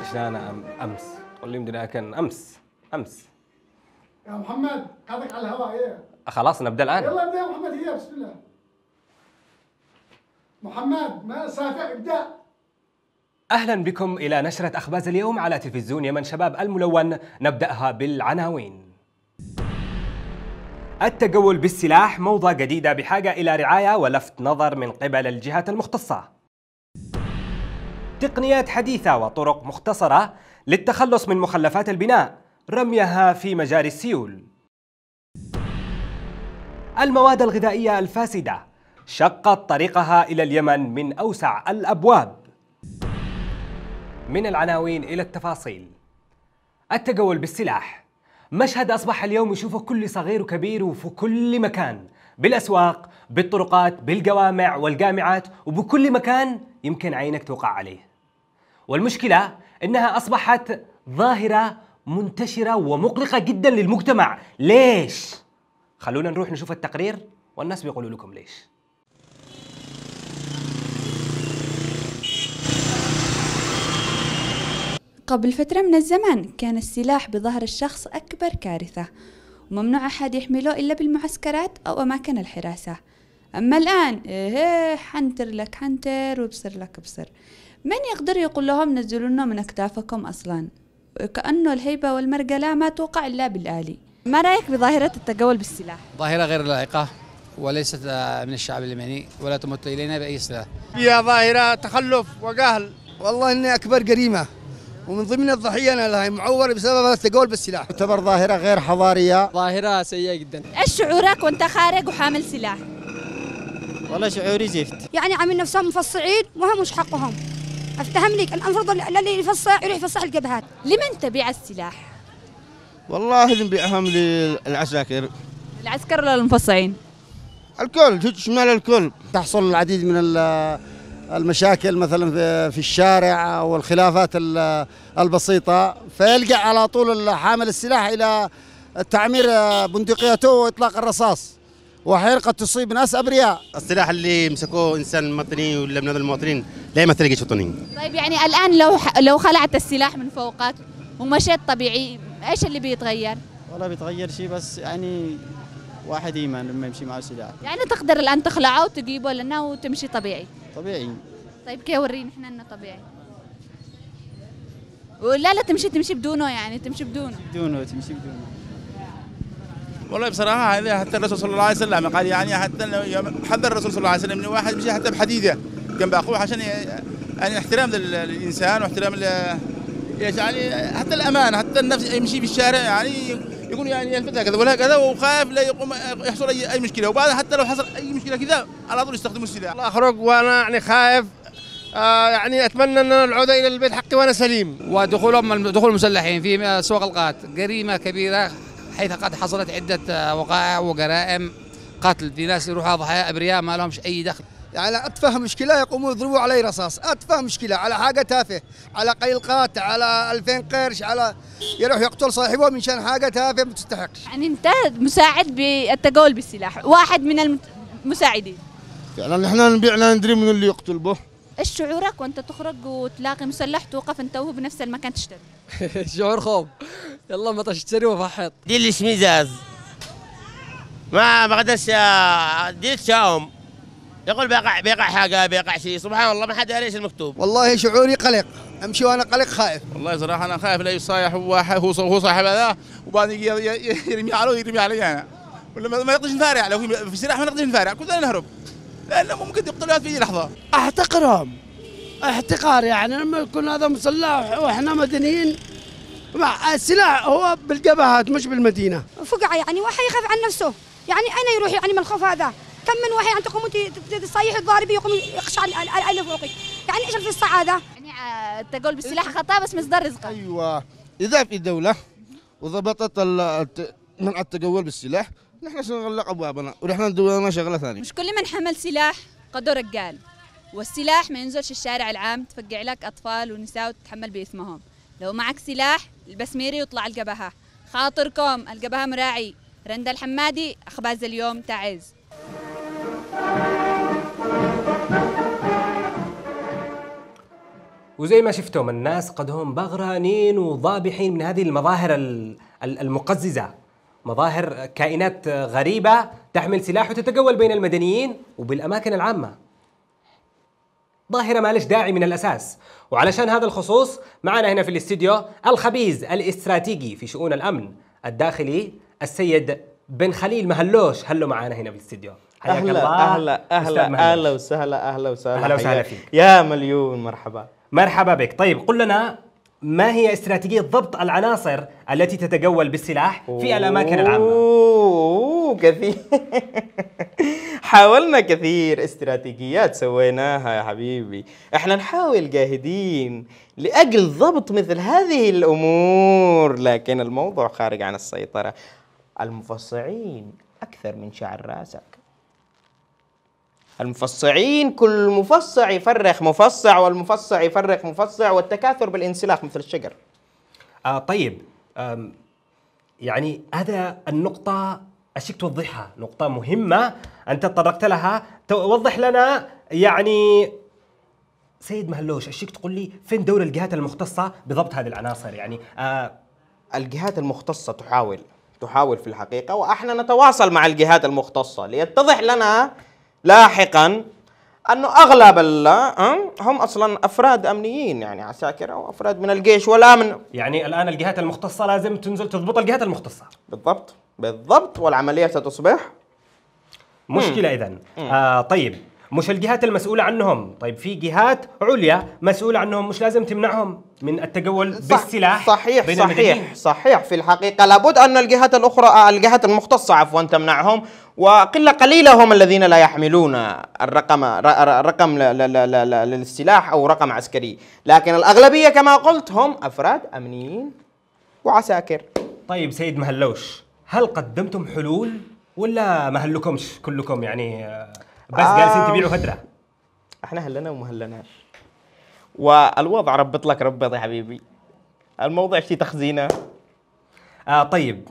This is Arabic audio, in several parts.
عشان امس واللي يمدنا كان امس. يا محمد قاعدك على الهواء ايه؟ خلاص نبدا الان. يلا ابدا يا محمد، هي بسم الله. محمد ما سافع ابدا. اهلا بكم الى نشرة اخباز اليوم على تلفزيون يمن شباب الملون. نبداها بالعناوين. التجول بالسلاح موضة جديدة بحاجة الى رعاية ولفت نظر من قبل الجهات المختصة. تقنيات حديثة وطرق مختصرة للتخلص من مخلفات البناء، رميها في مجاري السيول. المواد الغذائية الفاسدة شقت طريقها إلى اليمن من أوسع الأبواب. من العناوين إلى التفاصيل. التجول بالسلاح مشهد أصبح اليوم يشوفه كل صغير وكبير وفي كل مكان، بالأسواق، بالطرقات، بالجوامع والجامعات، وبكل مكان يمكن عينك توقع عليه. والمشكلة إنها أصبحت ظاهرة منتشرة ومقلقة جدا للمجتمع. ليش؟ خلونا نروح نشوف التقرير والناس بيقولوا لكم ليش. قبل فترة من الزمن كان السلاح بظهر الشخص أكبر كارثة، وممنوع أحد يحمله إلا بالمعسكرات أو أماكن الحراسة. أما الآن حنتر لك حنتر وبصر لك بصر. من يقدر يقول لهم نزلونا من أكتافكم أصلا؟ كأنه الهيبة والمرجلة ما توقع إلا بالآلي. ما رأيك بظاهرة التجول بالسلاح؟ ظاهرة غير لائقة وليست من الشعب اليمني ولا تمت إلينا بأي سلاح. هي ظاهرة تخلف وجهل، والله إنها أكبر جريمة، ومن ضمن الضحية أنا لها معور بسبب التجول بالسلاح. تعتبر ظاهرة غير حضارية، ظاهرة سيئة جدا. إيش شعورك وأنت خارج وحامل سلاح؟ والله شعوري زفت. يعني عامل نفسهم مفصعين وهم مش حقهم. افتهم لك المفروض اللي يفصع يروح يفصح الجبهات. لمن تبيع السلاح؟ والله نبيعهم للعساكر. العسكر ولا المفصعين؟ الكل شمال الكل. تحصل العديد من المشاكل مثلا في الشارع والخلافات البسيطة، فيلجأ على طول حامل السلاح إلى تعمير بندقيته وإطلاق الرصاص، وأحيانا قد تصيب ناس أبرياء. السلاح اللي مسكوه إنسان مدني ولا من هذا المواطنين لا يمثل جيش وطني. طيب يعني الآن لو خلعت السلاح من فوقك ومشيت طبيعي، إيش اللي بيتغير؟ والله بيتغير شيء، بس يعني واحد إيمان لما يمشي معه سلاح. يعني تقدر الآن تخلعه وتجيبه لنا وتمشي طبيعي؟ طبيعي. طيب كيف وريني إحنا إنه طبيعي؟ ولا تمشي بدونه، يعني تمشي بدونه تمشي بدونه. والله بصراحة هذا حتى الرسول صلى الله عليه وسلم قال، يعني حتى حذر الرسول صلى الله عليه وسلم من واحد يمشي حتى بحديدة جنب أخوه عشان يعني احترام للإنسان واحترام يعني حتى الأمان، حتى النفس يمشي في الشارع يعني يكون يعني يلفت كذا ولا كذا، وخايف لا يقوم يحصل أي مشكلة، وبعدها حتى لو حصل أي مشكلة كذا على طول يستخدموا السلاح. الله أخرج وأنا يعني خايف، يعني أتمنى أن العودة إلى البيت حقي وأنا سليم. دخول المسلحين في سوق القات جريمة كبيرة، حيث قد حصلت عدة وقائع وجرائم قتل في ناس يروحوا ضحايا أبرياء ما لهمش أي دخل. يعني أتفه مشكلة يقوموا يضربوا علي رصاص، أتفه مشكلة على حاجة تافه، على قيلقات، على 2000 قرش، على يروح يقتل صاحبه من شان حاجة تافه ما تستحقش. يعني أنت مساعد بالتجول بالسلاح، واحد من المساعدين. فعلا نحن نبيعنا ندري من اللي يقتل به. ايش شعورك وانت تخرج وتلاقي مسلح توقف انت وهو بنفس المكان تشتري؟ شعور خوف، يلا ما تشتري وفحط. دي اللي شميزاز ما بقدرش دي تشاوم، يقول بيقع حاجة بيقع شيء، سبحان الله ما حد يعرف ايش المكتوب. والله شعوري قلق، امشي وانا قلق خايف. والله صراحة أنا خايف لا يصايح هو صاحب هذا وبعدين يرمي عليه ويرمي علي أنا، ولا ما نقدرش نفارع، لو في سلاح ما نقدرش نفارع، كلنا نهرب لأنه ممكن يقتلوا في أي لحظة. احتقرهم احتقار، يعني لما يكون هذا مسلح واحنا مدنيين، مع السلاح هو بالجبهات مش بالمدينة. فقع يعني واحد يخاف عن نفسه، يعني أين يروح يعني من الخوف هذا؟ كم من واحد يعني تقوم تصيح الضاربي يقوم يخشى على اللي فوقك، يعني ايش في السعادة؟ يعني التجول بالسلاح خطأ بس مصدر رزقه. ايوه، إذا في دولة وضبطت منع التجول بالسلاح نحن سنغلق أبوابنا ونحن دولنا شغلة ثانية. مش كل من حمل سلاح قدر رجال، والسلاح ما ينزلش الشارع العام تفقع لك أطفال ونساء وتتحمل بإثمهم. لو معك سلاح البس ميري وطلع الجبهة. خاطركم الجبهة مراعي. رندا الحمادي، أخباز اليوم، تعز. وزي ما شفتم الناس قد هم بغرانين وضابحين من هذه المظاهر المقززة، مظاهر كائنات غريبة تحمل سلاح وتتجول بين المدنيين وبالأماكن العامة. ظاهرة ما لش داعي من الأساس. وعلشان هذا الخصوص معنا هنا في الاستديو الخبيز الاستراتيجي في شؤون الأمن الداخلي السيد بن خليل مهلوش. هلو معنا هنا في الاستديو. حياك الله. اهلا وسهلا. اهلا وسهلا فيك يا مليون مرحبا. مرحبا بك. طيب قل لنا ما هي استراتيجية ضبط العناصر التي تتجول بالسلاح في الأماكن العامة؟ كثير. حاولنا كثير استراتيجيات سويناها يا حبيبي. احنا نحاول جاهدين لأجل ضبط مثل هذه الأمور، لكن الموضوع خارج عن السيطرة. المفصعين أكثر من شعر راسك. المفصعين كل مفصع يفرخ مفصع، والمفصع يفرخ مفصع، والتكاثر بالانسلاخ مثل الشجر. طيب يعني هذا النقطة أشيك توضحها، نقطة مهمة أنت تطرقت لها. توضح لنا يعني سيد مهلوش، أشيك تقول لي فين دور الجهات المختصة بضبط هذه العناصر؟ يعني الجهات المختصة تحاول في الحقيقة، وإحنا نتواصل مع الجهات المختصة ليتضح لنا لاحقا أنه أغلب هم أصلا أفراد أمنيين، يعني عساكر أو أفراد من الجيش والأمن. يعني الآن الجهات المختصة لازم تنزل تضبط الجهات المختصة. بالضبط، والعملية ستصبح مشكلة إذن. طيب مش الجهات المسؤولة عنهم، طيب في جهات عليا مسؤولة عنهم، مش لازم تمنعهم من التجول بالسلاح؟ صحيح في الحقيقة لابد أن الجهات الأخرى، الجهات المختصة عفوا، تمنعهم، وقلة قليلة هم الذين لا يحملون الرقم للسلاح أو رقم عسكري، لكن الأغلبية كما قلت هم أفراد أمنيين وعساكر. طيب سيد مهلوش، هل قدمتم حلول ولا ما هلكمش كلكم يعني بس جالسين تبيعوا فترة؟ احنا هلنا وما هلناش، والوضع ربط لك ربط يا حبيبي. الموضوع شي تخزينه. طيب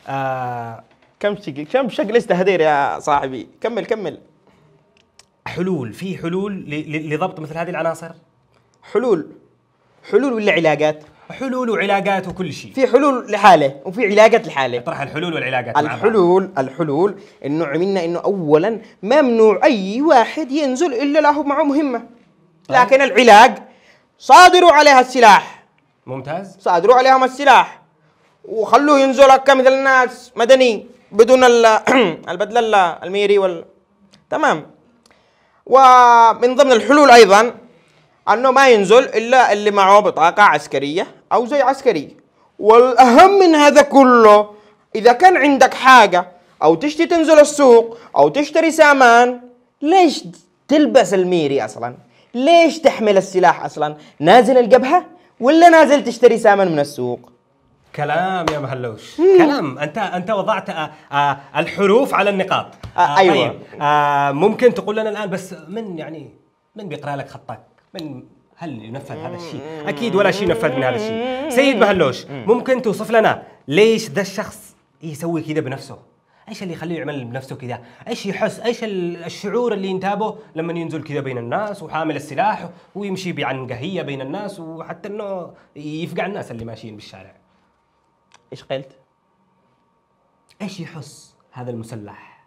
كم شكل استهدير يا صاحبي. كمل. حلول، في حلول لضبط مثل هذه العناصر؟ حلول ولا علاجات؟ حلول وعلاجات وكل شيء. في حلول لحاله وفي علاجات لحاله. اطرح الحلول والعلاجات. الحلول انه عملنا انه اولا ممنوع اي واحد ينزل الا له معه مهمه، لكن العلاج صادروا عليها السلاح. ممتاز. صادروا عليهم السلاح وخلوه ينزل كمثل الناس مدني بدون البدله الميري تمام. ومن ضمن الحلول ايضا انه ما ينزل الا اللي معه بطاقه عسكريه او زي عسكري. والاهم من هذا كله، اذا كان عندك حاجه او تشتري تنزل السوق او تشتري سامان، ليش تلبس الميري اصلا؟ ليش تحمل السلاح اصلا؟ نازل الجبهه ولا نازل تشتري سامان من السوق؟ كلام يا مهلوش. كلام. انت وضعت الحروف على النقاط. ايوه. طيب ممكن تقول لنا الان بس من بيقرا لك خطك؟ هل ينفذ هذا الشيء؟ اكيد ولا شيء ينفذ من هذا الشيء. سيد مهلوش، ممكن توصف لنا ليش ذا الشخص يسوي كذا بنفسه؟ ايش اللي يخليه يعمل بنفسه كذا؟ ايش يحس؟ ايش الشعور اللي ينتابه لما ينزل كذا بين الناس وحامل السلاح ويمشي بعنقهيه بين الناس، وحتى انه يفقع الناس اللي ماشيين بالشارع؟ ايش قلت؟ ايش يحس هذا المسلح؟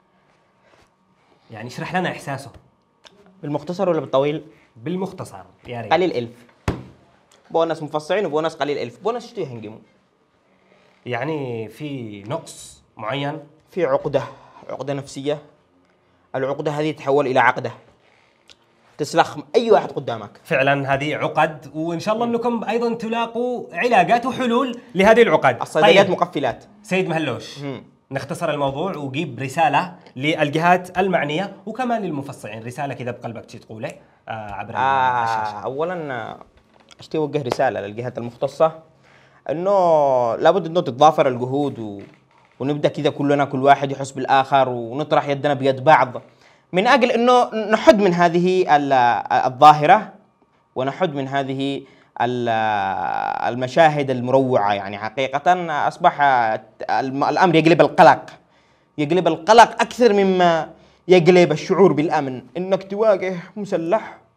يعني اشرح لنا احساسه. بالمختصر ولا بالطويل؟ بالمختصر يا ريت. قليل الف. بونس مفصعين وبونس قليل الف. بونس شتو يهنجموا؟ يعني في نقص معين؟ في عقدة نفسية. العقدة هذه تتحول إلى عقدة تسلخ أي واحد قدامك. فعلا هذه عقد، وإن شاء الله أنكم أيضا تلاقوا علاجات وحلول لهذه العقد. الصيدليات مقفلات. سيد مهلوش، نختصر الموضوع وجيب رسالة للجهات المعنية وكمان للمفصعين، رسالة كذا بقلبك تقوله عبر الشاشة. أولا أشتي أوجه رسالة للجهات المختصة إنه لابد إنه تتضافر الجهود ونبدأ كذا كلنا كل واحد يحس بالآخر ونطرح يدنا بيد بعض من أجل إنه نحد من هذه الظاهرة ونحد من هذه المشاهد المروعة. يعني حقيقة أصبح الأمر يقلب القلق أكثر مما يقلب الشعور بالأمن. إنك تواجه مسلح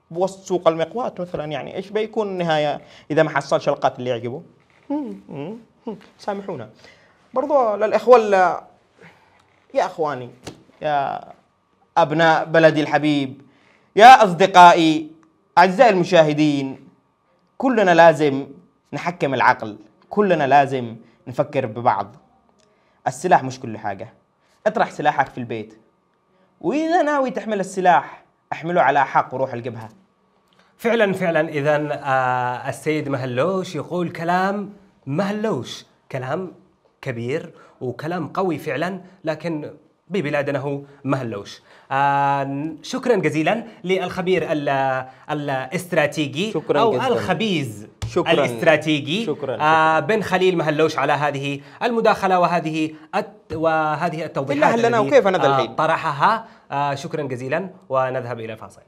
بوسط سوق المقوات مثلا، يعني ايش بيكون النهايه اذا ما حصلش القاتل اللي يعجبه؟ سامحونا. برضو للاخوه يا اخواني، يا ابناء بلدي الحبيب، يا اصدقائي اعزائي المشاهدين، كلنا لازم نحكم العقل، كلنا لازم نفكر ببعض. السلاح مش كل حاجه، اطرح سلاحك في البيت، واذا ناوي تحمل السلاح احمله على حق وروح الجبهه. فعلا إذا السيد مهلوش يقول كلام مهلوش، كلام كبير وكلام قوي فعلا، لكن ببلادنا هو مهلوش. شكرا جزيلا للخبير الاستراتيجي أو جداً. الخبيز الاستراتيجي بن خليل مهلوش على هذه المداخلة وهذه التوضيحات لنا وكيف نذهب الحين طرحها. شكرا جزيلا ونذهب إلى فاصل.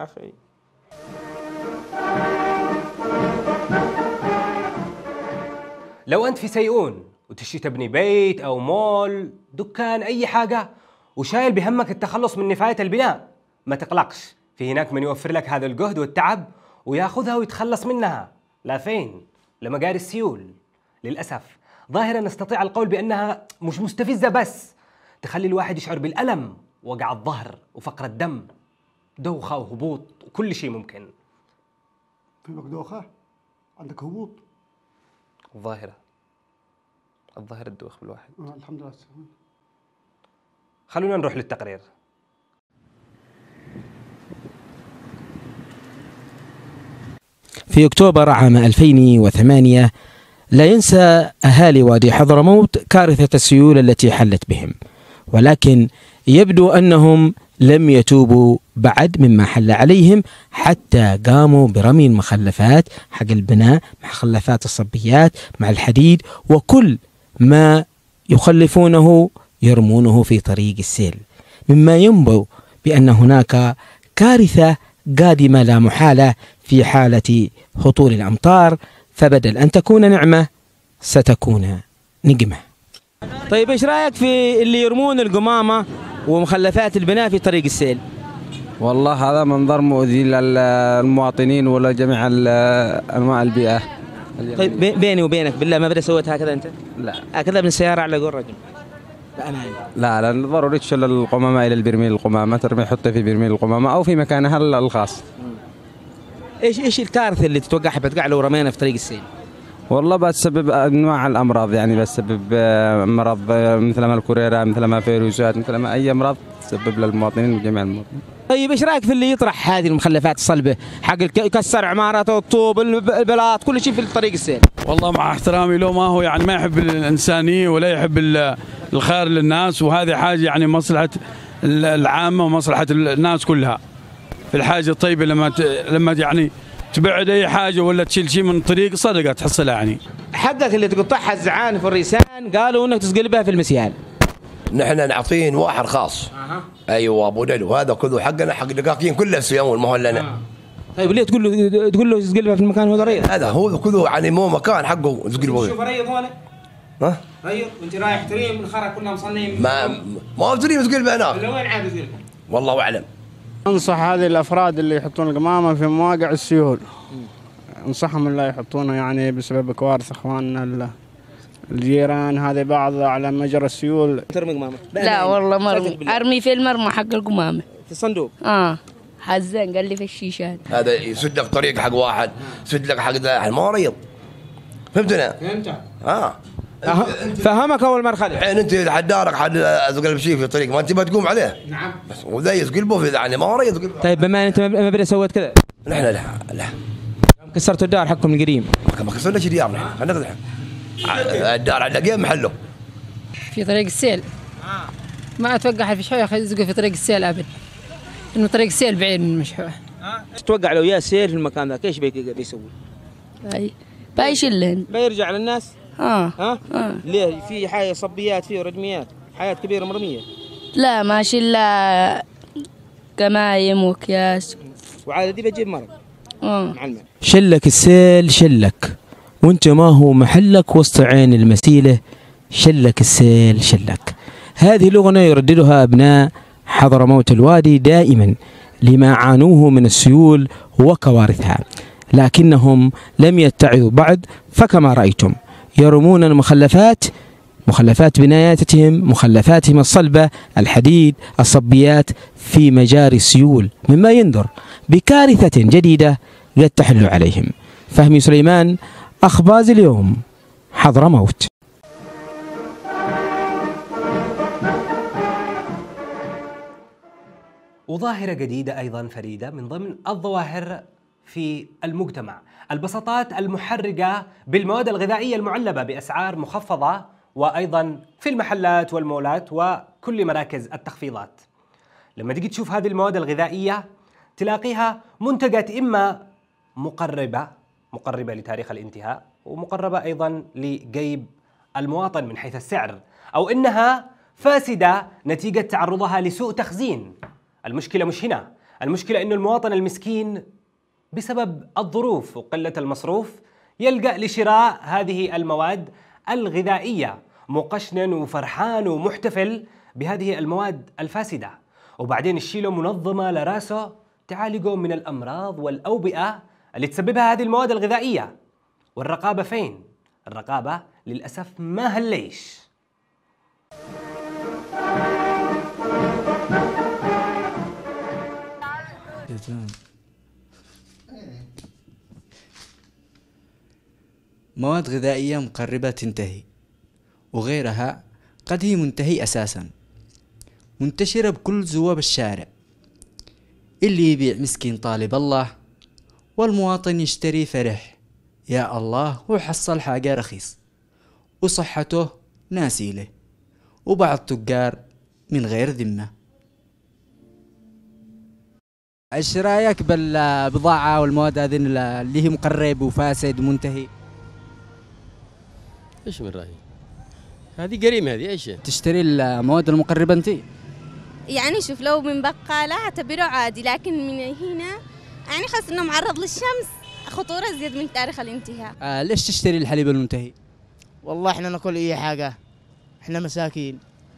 لو أنت في سيئون وتشتي تبني بيت أو مول، دكان، أي حاجة، وشايل بهمك التخلص من نفاية البناء، ما تقلقش، في هناك من يوفر لك هذا الجهد والتعب وياخذها ويتخلص منها. لا فين؟ لمجاري السيول. للأسف ظاهرة نستطيع القول بأنها مش مستفزة بس، تخلي الواحد يشعر بالألم، وجع الظهر وفقر الدم، دوخة وهبوط وكل شيء ممكن. في لك دوخة؟ عندك هبوط؟ الظاهرة الدوخ بالواحد. الحمد لله. خلونا نروح للتقرير. في أكتوبر عام 2008 لا ينسى أهالي وادي حضرموت كارثة السيول التي حلت بهم، ولكن يبدو أنهم لم يتوبوا بعد مما حل عليهم، حتى قاموا برمي المخلفات حق البناء، مخلفات الصبيات مع الحديد وكل ما يخلفونه يرمونه في طريق السيل، مما ينبئ بأن هناك كارثة قادمة لا محالة في حالة هطول الأمطار، فبدل أن تكون نعمة ستكون نقمة. طيب إيش رأيك في اللي يرمون القمامة ومخلفات البناء في طريق السيل؟ والله هذا منظر مؤذي للمواطنين ولا جميع أنواع البيئة. طيب بيني وبينك بالله ما بدأ سويت هكذا أنت؟ لا. هكذا من السيارة على قول رجل؟ لا ضروري تشيل القمامة إلى البرميل القمامة، ترمي حطها في برميل القمامة أو في مكانها الخاص. إيش الكارثة اللي تتوقعها بتقع لو رمينا في طريق السيل؟ والله بتسبب أنواع الأمراض، يعني بتسبب مرض مثل ما الكوريرا، مثل ما فيروسات، مثل ما أي أمراض تسبب للمواطنين وجميع المواطنين. طيب ايش رايك في اللي يطرح هذه المخلفات الصلبه حق يكسر عمارته، الطوب، البلاط، كل شيء في طريق السيل؟ والله مع احترامي له ما هو يعني ما يحب الانسانيه ولا يحب الخير للناس، وهذه حاجه يعني مصلحه العامه ومصلحه الناس كلها. في الحاجه الطيبه لما يعني تبعد اي حاجه ولا تشيل شيء من الطريق صدقه تحصلها. يعني حقك اللي تقطعها الزعانف والريسان قالوا انك تسقلبها في المسيال. نحن نعطين واحد خاص. ايوه ابو دلو، هذا كله حقنا، حق دقاقين كلها سيول ما هو لنا. طيب ليه تقول له يسقلبها في المكان هذا ريض؟ هذا هو كله يعني مو مكان حقه يسقلبه. شوف ريض هنا. ها؟ ريض وانت رايح تريم الخرا كلها مصنعين. ما هو تريم يسقلبها هناك. ولا وين عاد يسقلبها؟ والله اعلم. انصح هذه الافراد اللي يحطون القمامه في مواقع السيول، انصحهم لا يحطونها يعني بسبب كوارث اخواننا الجيران. هذه بعض على مجرى السيول. ترمي قمامه؟ لا والله مرمي، ارمي في المرمى حق القمامه في الصندوق. حزان قال لي في الشيشان. هذا يسد لك طريق حق واحد، يسد لك حق ذا، ما هو ريض. فهمتنا؟ فهمك اول مرحله. الحين انت حد دارك حد يسقلب شيء في الطريق ما انت بتقوم عليه. نعم. بس وذا يسقلبه في يعني ما هو ريض. طيب بما انت ما بدأ سويت كذا؟ نحن لا كسرتوا الدار حقكم القديم. ما كسرناش ديارنا، خلينا نقدح. الدار على قيم محله في طريق السيل. ما اتوقع في شويه يزقوا في طريق السيل ابد، انه طريق السيل بعيد من المشحوه. ايش تتوقع لو جاء سيل في المكان ذاك ايش بيسوي؟ بايشلن بيرجع للناس؟ ليه؟ في حاجه صبيات، فيه رجميات، حياه كبيره مرميه. لا ماشي الا كمايم واكياس وعادة دي بتجيب مرض. معلمة. شلك السيل شلك، وانت ما هو محلك وسط عين المسيله، شلك السيل شلك. هذه الأغنية يرددها أبناء حضرموت الوادي دائما لما عانوه من السيول وكوارثها، لكنهم لم يتعظوا بعد، فكما رأيتم يرمون المخلفات، مخلفات بناياتهم، مخلفاتهم الصلبة، الحديد، الصبيات في مجاري السيول، مما ينذر بكارثة جديدة قد تحل عليهم. فهمي سليمان، أخباز اليوم، حضرموت. وظاهرة جديدة أيضا فريدة من ضمن الظواهر في المجتمع، البساطات المحرقة بالمواد الغذائية المعلبة بأسعار مخفضة، وأيضا في المحلات والمولات وكل مراكز التخفيضات. لما تيجي تشوف هذه المواد الغذائية تلاقيها منتجات إما مقربة لتاريخ الانتهاء، ومقربة أيضا لجيب المواطن من حيث السعر، أو إنها فاسدة نتيجة تعرضها لسوء تخزين. المشكلة مش هنا، المشكلة إنه المواطن المسكين بسبب الظروف وقلة المصروف يلجأ لشراء هذه المواد الغذائية مقشنن وفرحان ومحتفل بهذه المواد الفاسدة، وبعدين تشيله منظمة لراسه تعالجه من الأمراض والأوبئة اللي تسببها هذه المواد الغذائية. والرقابة فين؟ الرقابة للأسف ما هالليش. مواد غذائية مقربة تنتهي، وغيرها قد هي منتهي أساسا، منتشرة بكل زواب الشارع. اللي يبيع مسكين طالب الله، والمواطن يشتري فرح يا الله وحصل حاجة رخيص وصحته ناسيله، وبعض تجار من غير ذمة. ايش رايك بالبضاعة والمواد هذه اللي هي مقرب وفاسد ومنتهي؟ ايش من رأيي؟ هذه جريمة، هذه ايش؟ تشتري المواد المقربة انت؟ يعني شوف لو من بقالة اعتبره عادي، لكن من هنا يعني خاص انه معرض للشمس خطورة زيادة من تاريخ الانتهاء. ليش تشتري الحليب المنتهي؟ والله احنا ناكل اي حاجة، احنا مساكين.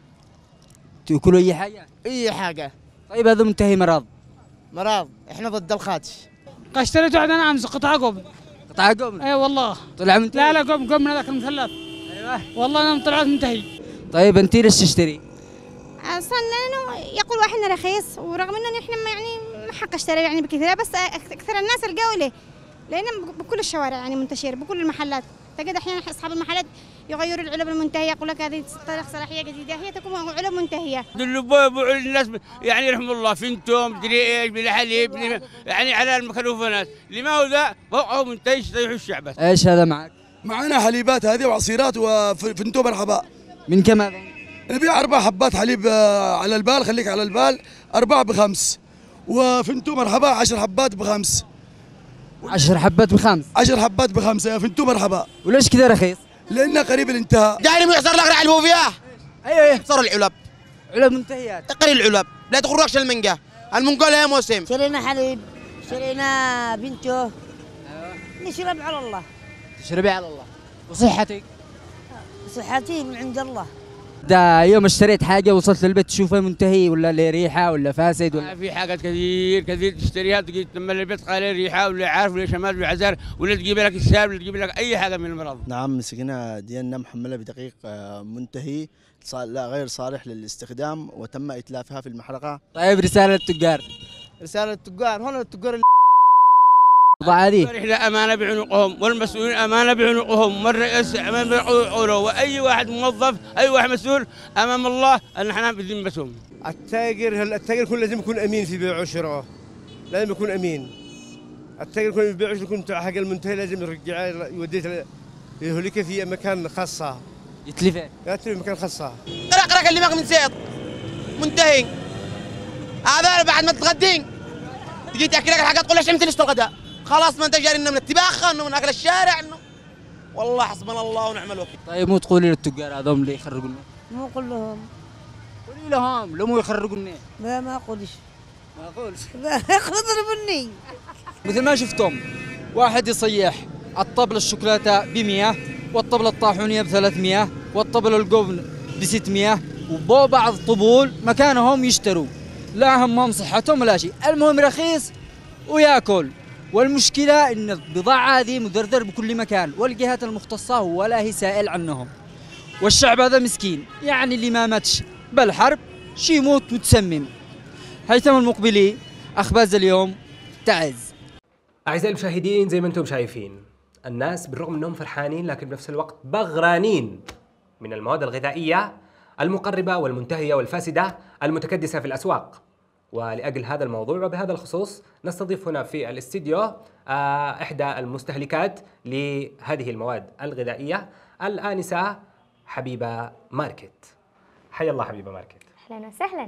تاكلوا اي حاجة؟ اي حاجة. طيب هذا منتهي مرض، احنا ضد الخاتش. اشتريته عندنا امس قطعة قبل. قطعة قبل؟ اي والله. طلع منتهي؟ لا قبل من هذاك المثلث. ايوه والله انا طلعت منتهي. طيب انت ليش تشتري؟ اصلا لانه يقول واحد انه رخيص، ورغم انه احنا يعني ما حق اشتري يعني بكثير، بس اكثر الناس القوا له، لانه بكل الشوارع يعني منتشر بكل المحلات. تجد احيانا اصحاب المحلات يغيروا العلب المنتهيه، يقول لك هذه تاريخ صلاحيه جديده، هي تكون علب منتهيه. دلوا الناس يعني رحم الله فينتم تدري ايش بلا حليب يعني على الميكروفونات، لماذا وقعوا منتهي يستريحوا الشعب. ايش هذا معك؟ معنا حليبات هذه وعصيرات وفنتو مرحبا. من كم هذا؟ نبيع 4 حبات حليب على البال، خليك على البال 4 ب5، وفنتو مرحبا 10 حبات ب5. 10 حبات ب5؟ 10 حبات ب5 يا فنتو مرحبا. وليش كذا رخيص؟ لأنه قريب الانتهاء. دعني يحصر لك راعي البوفياه. ايوه صار العلب. علب منتهيات. تقري العلب، لا تغرقش المنقة. المنقة لها موسم. شرينا حليب، شرينا بنتو. ايوه. نشرب على الله. تشربي على الله. وصحتك؟ صحتي من عند الله. ده يوم اشتريت حاجة وصلت للبيت تشوفها منتهي ولا له ريحة ولا فاسد ولا؟ في حاجات كثير تشتريها تجي لما البيت قال ريحة ولا عارف ولا شمال ولا عزار ولا تجيب لك الساب ولا تجيب لك أي حاجة من المرض. نعم مسكنا ديالنا محملة بدقيق منتهي لا غير صالح للاستخدام وتم إتلافها في المحرقة. طيب رسالة للتجار. رسالة للتجار، هون التجار احنا امانه بعنقهم والمسؤولين امانه بعنقهم، والرئيس امانه بعنقه، واي واحد موظف اي واحد مسؤول امام الله ان احنا بذمتهم. التاجر يكون لازم يكون امين في بيعه وشرائه، لازم يكون امين. التاجر يكون في بيعه يكون حاجه المنتهي لازم يرجعها يوديها يهلكها في مكان خاصه. يتلفها؟ يتلف مكان خاصه. قرق اللي من زيت منتهي. هذا بعد ما تتغدين تجي تاكل لك الحاجات تقول ليش عملت ليش الغداء؟ خلاص ما انت جاري انه من التباخه انه من اكل الشارع انه والله حسبنا الله ونعم الوكيل. طيب مو تقولي للتجار هذول اللي يخرجون؟ مو قول لهم. قولي لهم لو مو يخرجون. لا ما اقولش. ما اقولش. اضربني. مثل ما شفتم واحد يصيح الطبل الشوكولاته ب100 والطبل الطاحونيه ب300 والطبل القبن ب600 وبعض طبول مكانهم يشتروا لا همهم صحتهم ولا شيء، المهم رخيص وياكل. والمشكلة إن البضاعة هذه مدردر بكل مكان، والجهات المختصة ولا هي سائل عنهم. والشعب هذا مسكين، يعني اللي ما ماتش بالحرب شي يموت متسمم. هيثم المقبلي، أخباز اليوم، تعز. أعزائي المشاهدين، زي ما أنتم شايفين الناس بالرغم أنهم فرحانين لكن بنفس الوقت بغرانين من المواد الغذائية المقربة والمنتهية والفاسدة المتكدسة في الأسواق. ولأجل هذا الموضوع وبهذا الخصوص نستضيف هنا في الاستديو إحدى المستهلكات لهذه المواد الغذائية الآنسة حبيبة ماركت. حيا الله حبيبة ماركت. أهلا وسهلا.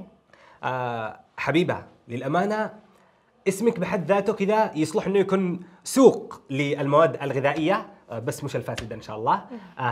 حبيبة، للأمانة اسمك بحد ذاته كذا يصلح انه يكون سوق للمواد الغذائيه، بس مش الفاسده ان شاء الله.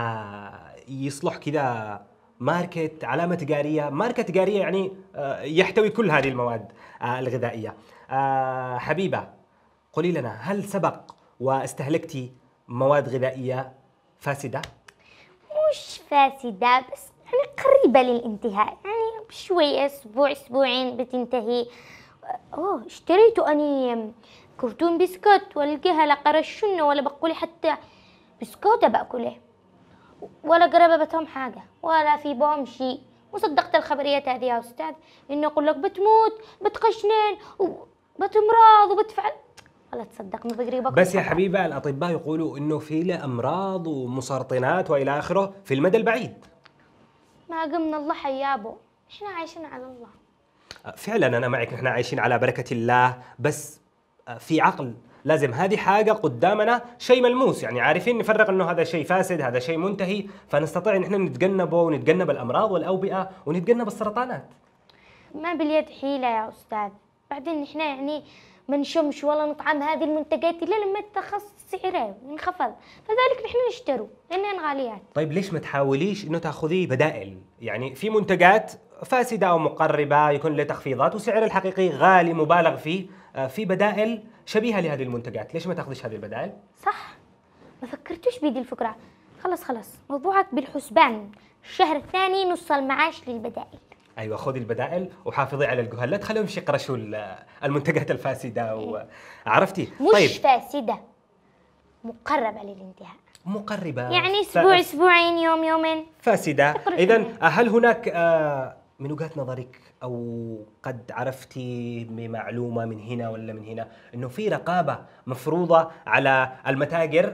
يصلح كذا ماركت، علامه تجاريه، ماركه تجاريه يعني يحتوي كل هذه المواد الغذائيه. حبيبه، قولي لنا، هل سبق واستهلكتي مواد غذائيه فاسده؟ مش فاسده، بس يعني قريبه للانتهاء، يعني شوي اسبوع اسبوعين بتنتهي. اشتريته اني كرتون بسكوت والقاها لا قرشنه ولا بقولي حتى بسكوته باكله، ولا قرابه بتهم حاجه ولا في بهم شيء. وصدقت الخبريات هذه يا استاذ، انه يقول لك بتموت بتقشنن وبتمرض وبتفعل، ولا تصدق ما بقري بكره. بس يا حبيبه الأطباء يقولوا انه في له امراض ومسرطنات والى اخره في المدى البعيد. ما قمنا الله حيابه، احنا عايشين على الله. فعلا أنا معك، نحن عايشين على بركة الله، بس في عقل. لازم هذه حاجة قدامنا شيء ملموس، يعني عارفين نفرق أنه هذا شيء فاسد هذا شيء منتهي، فنستطيع أن احنا نتجنبه ونتجنب الأمراض والأوبئة ونتجنب السرطانات. ما باليد حيلة يا أستاذ، بعدين نحن يعني ما نشمش ولا نطعم هذه المنتجات إلا لما ترخص سعرها وينخفض، فذلك نحن نشتروا لأنها غاليات. طيب ليش ما تحاوليش أنه تأخذي بدائل؟ يعني في منتجات فاسدة أو مقربة يكون لها تخفيضات وسعر الحقيقي غالي مبالغ فيه، في بدائل شبيهة لهذه المنتجات، ليش ما تاخذيش هذه البدائل؟ صح، ما فكرتوش بهذه الفكرة. خلص موضوعك بالحسبان، الشهر الثاني نص المعاش للبدائل. ايوه خذي البدائل وحافظي على الجهال، لا تخليهم يقرشوا المنتجات الفاسده عرفتي؟ مش طيب. فاسده، مقربه للانتهاء. مقربه يعني اسبوع اسبوعين يوم يومين فاسده. اذا هل هناك من وجهة نظرك او قد عرفتي بمعلومه من هنا ولا من هنا انه في رقابه مفروضه على المتاجر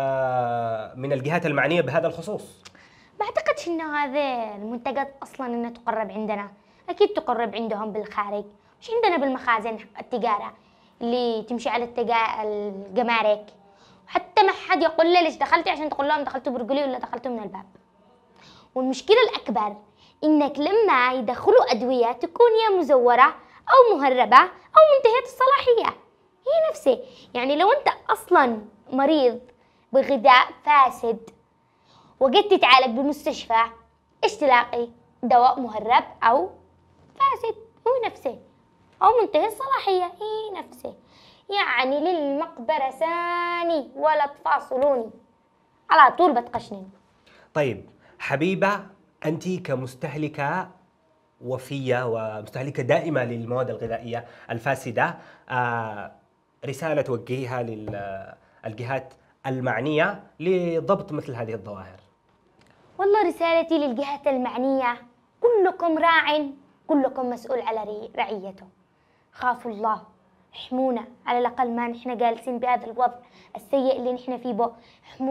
من الجهات المعنيه بهذا الخصوص؟ ما اعتقدش انه هذه المنتجات اصلا انها تقرب عندنا، اكيد تقرب عندهم بالخارج، مش عندنا بالمخازن التجاره اللي تمشي على الجمارك، وحتى ما حد يقول لي ليش دخلتي عشان تقول لهم دخلتوا برجلي ولا دخلتوا من الباب. والمشكله الاكبر انك لما يدخلوا ادويه تكون يا مزوره او مهربه او منتهيه الصلاحيه، هي نفسه. يعني لو انت اصلا مريض بغذاء فاسد وجيت تتعالج بالمستشفى، ايش تلاقي؟ دواء مهرب او فاسد، هو نفسه، او منتهي الصلاحيه، هي نفسه. يعني للمقبره ثاني ولا تفاصلوني، على طول بتقشنن. طيب حبيبه، انت كمستهلكه وفيه ومستهلكه دائمه للمواد الغذائيه الفاسده، رساله توجهيها للجهات المعنيه لضبط مثل هذه الظواهر. والله رسالتي للجهات المعنيه، كلكم راع كلكم مسؤول على رعيته. خافوا الله، احمونا، على الاقل ما نحن جالسين بهذا الوضع السيء اللي نحن فيه به.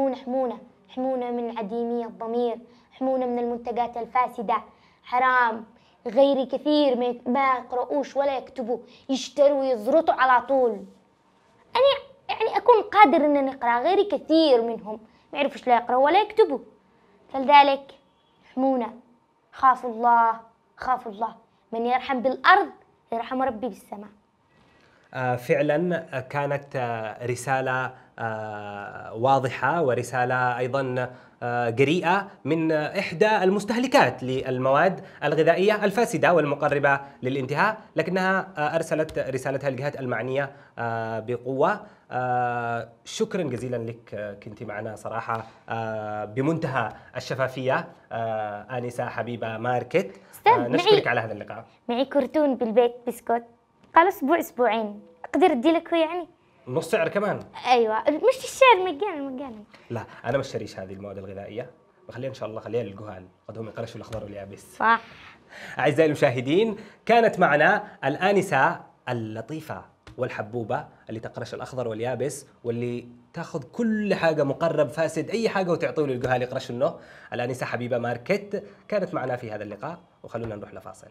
احمونا من عديمي الضمير، احمونا من المنتجات الفاسده. حرام غيري كثير ما يقرؤوش ولا يكتبوا، يشتروا ويزرطوا على طول. انا يعني اكون قادر ان نقرا، غيري كثير منهم ما يعرفوش لا يقرأوا ولا يكتبوا. فلذلك احمونا، خافوا الله، من يرحم بالارض يرحم ربي بالسماء. فعلا كانت رسالة واضحة ورسالة أيضا جريئة من إحدى المستهلكات للمواد الغذائية الفاسدة والمقربة للانتهاء، لكنها أرسلت رسالتها للجهات المعنية بقوة. شكرا جزيلا لك، كنت معنا صراحة بمنتهى الشفافية آنسة حبيبة ماركت. نشكرك على هذا اللقاء. معي كرتون بالبيت بسكوت، قال أسبوع أسبوعين، أقدر أدي لك يعني نص سعر كمان؟ ايوه، مش الشعر مجانا. لا انا ما اشتريش هذه المواد الغذائيه، بخليها ان شاء الله خليها للجهال، قد هم يقرشوا الاخضر واليابس. صح. اعزائي المشاهدين، كانت معنا الانسه اللطيفه والحبوبه اللي تقرش الاخضر واليابس، واللي تاخذ كل حاجه مقرب فاسد اي حاجه وتعطيه للجهال يقرشنه. الانسه حبيبه ماركت كانت معنا في هذا اللقاء، وخلونا نروح لفاصل.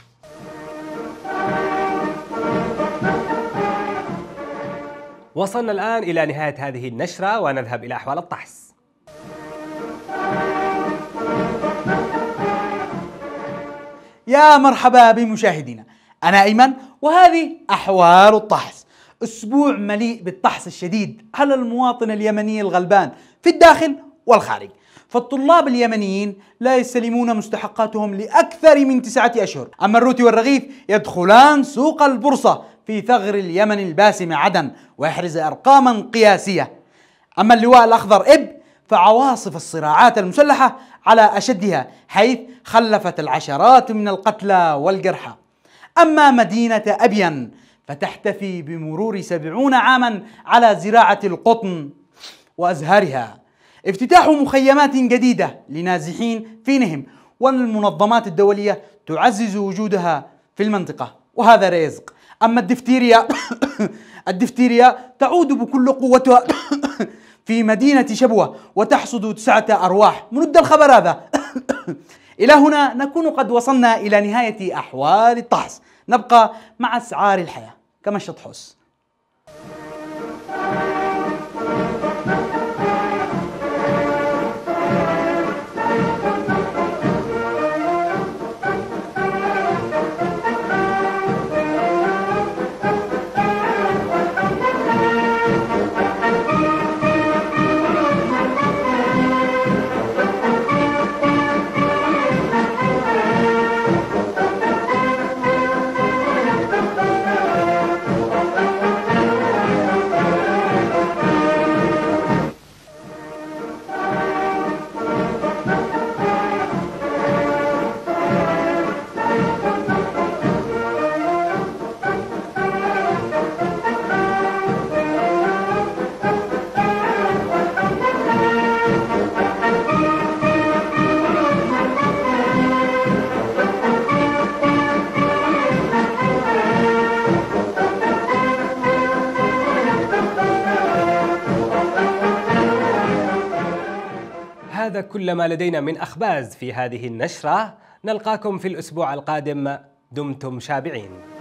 وصلنا الآن إلى نهاية هذه النشرة ونذهب إلى أحوال الطقس. يا مرحبا بمشاهدينا، أنا أيمن وهذه أحوال الطقس. أسبوع مليء بالطقس الشديد على المواطن اليمني الغلبان في الداخل والخارج. فالطلاب اليمنيين لا يستلمون مستحقاتهم لأكثر من 9 أشهر، أما الروتي والرغيف يدخلان سوق البورصة في ثغر اليمن الباسم عدن ويحرز أرقاما قياسية. أما اللواء الأخضر فعواصف الصراعات المسلحة على أشدها، حيث خلفت العشرات من القتلى والجرحى. أما مدينة أبين فتحتفي بمرور 70 عاما على زراعة القطن وأزهارها. افتتاح مخيمات جديدة لنازحين في نهم، والمنظمات الدولية تعزز وجودها في المنطقة، وهذا رزق. أما الدفتيريا تعود بكل قوتها في مدينة شبوة وتحصد 9 أرواح. منذ الخبر هذا إلى هنا نكون قد وصلنا إلى نهاية أحوال الطقس. نبقى مع أسعار الحياة كما الشطحوس. هذا كل ما لدينا من أخباز في هذه النشرة. نلقاكم في الأسبوع القادم، دمتم شابعين.